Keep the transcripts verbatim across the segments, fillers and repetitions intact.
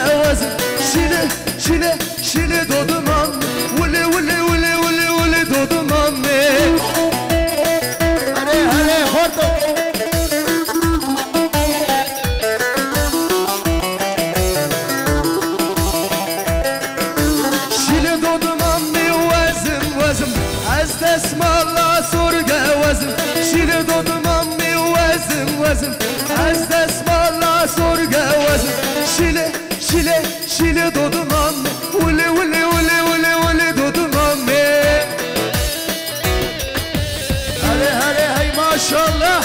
وزن شيله شيله شيله دود مامي ولي ولي ولي ولي ولي دود مامي هري هري خورتو شيله دود مامي وزن وزن از اسم الله سرگه وزن شیله دود مامی وزن وزن از اسم الله سرگه وزن شیله شیله شیله دود مامی ولی ولی ولی ولی ولی دود مامی هره هره هی ماشالله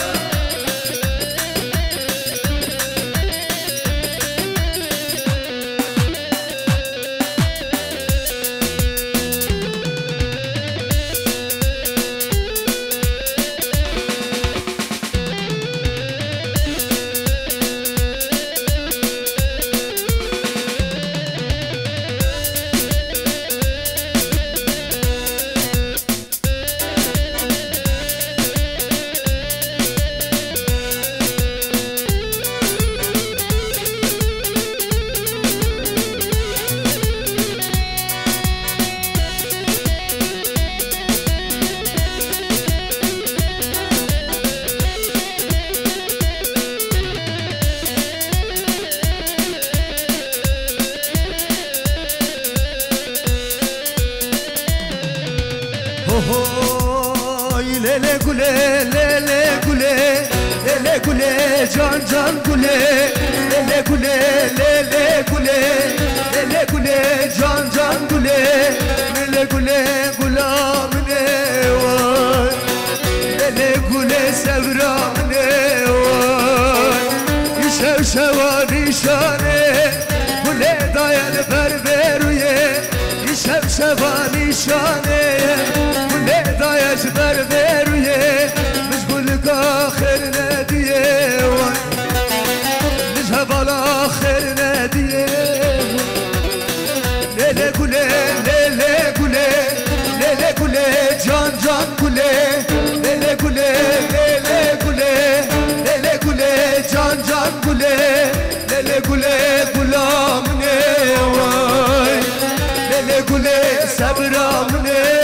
lele gule lele gule lele gule can can gule lele gule lele gule lele gule can can gule lele gule gulam ne vay lele gule sevram ne vay işev şevan işane gule dayan berberuye işev şevan işane دايش بربرويه مشغول كاخر ناديه نجهب على اخر ناديه ليلي كولي ليلي كولي ليلي كولي جان جان كولي ليلي كولي ليلي كولي ليلي كولي جان جان كولي ليلي كولي غلام نواي ليلي كولي صبرام نواي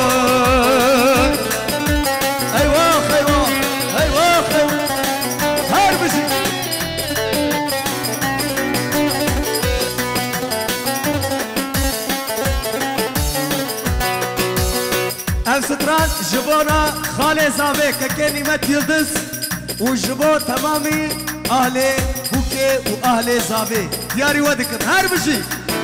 ستران جبونا خالي زاوي ككلمة يلدز وجبو تمامي أهلي بوكي وأهلي زاوي دياري ودكن هر بشي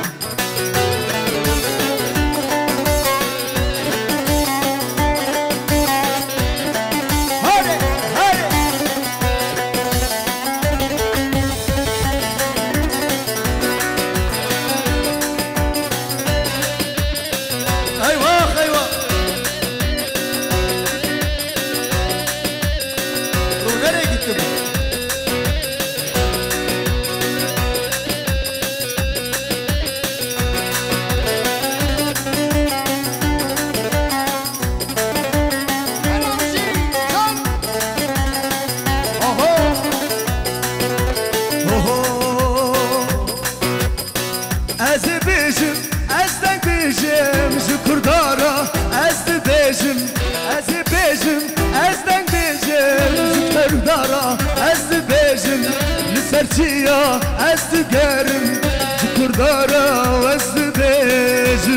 سرچیا است گرم جکردارا است بیجم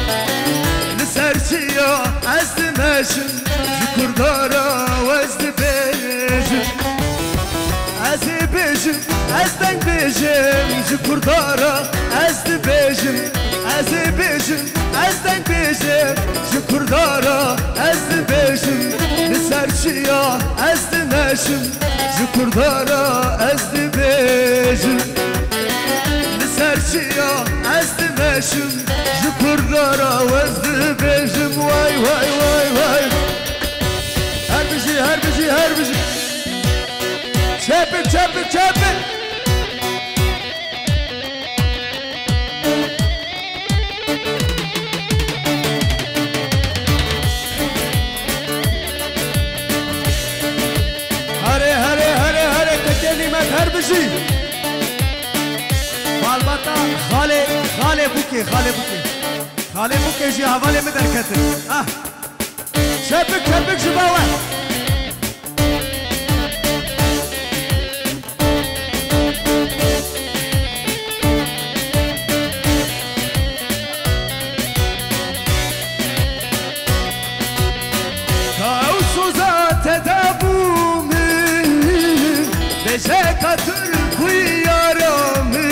سرچیا است مشم جکردارا است بیجم از بیجم است بیجم جکردارا است بیجم از بیجم است بیجم جکردارا است بیجم سرچیا است مشم جکردارا است بیجم سرچیا است مشم جکردارا است بیجم وای وای وای وای هر بشی هر بشی هر بشی چپن چپن چپن هر بشی بالباتا خاله خاله بوكي خاله بوكي خاله بوكي جي حواله مدركتن اه شبك شبك شباوه Katır kuyarımı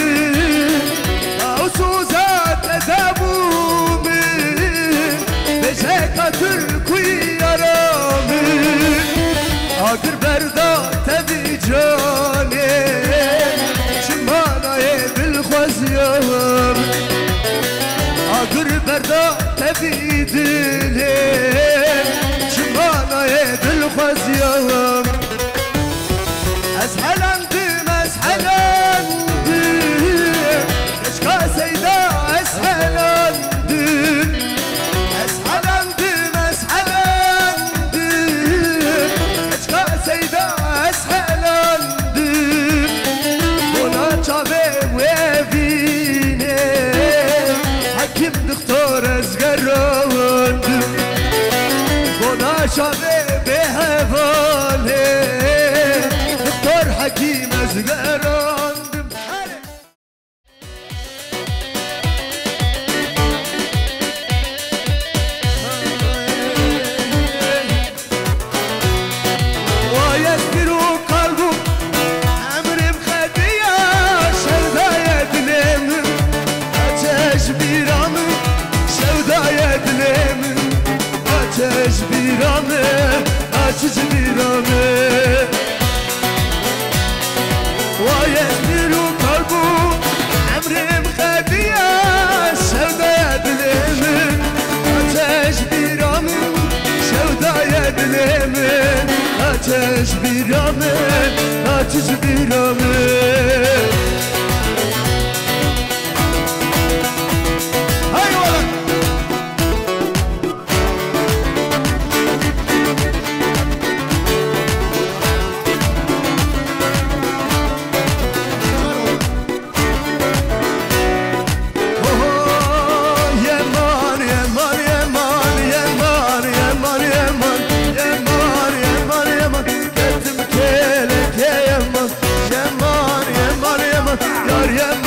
Ağusuzat edebumı Beşe katır kuyarımı Agır berda tebi cane Şimanaye bilxwaziyam Agır berda tebi dilim Şimanaye bilxwaziyam أسهلندم أسهلندم كشكا سيدا أسهلندم أسهلندم أسهلندم كشكا سيدا أسهلندم بنا چاوه ويفينه حكيم دكتور أزغراندم بنا چاوه بهوانه حكيم أزغراندم ويسكر قلبه أمر مخدية شودايا دلم أتش بيرام شودايا دلم أتش بيرام أتش بيرام ويسمر قلبه عمري مخبية شودايا دلمن أتش بيرامن شودايا دلمن أتش بيرامن أتش بيرامن هاي ولد Yar yar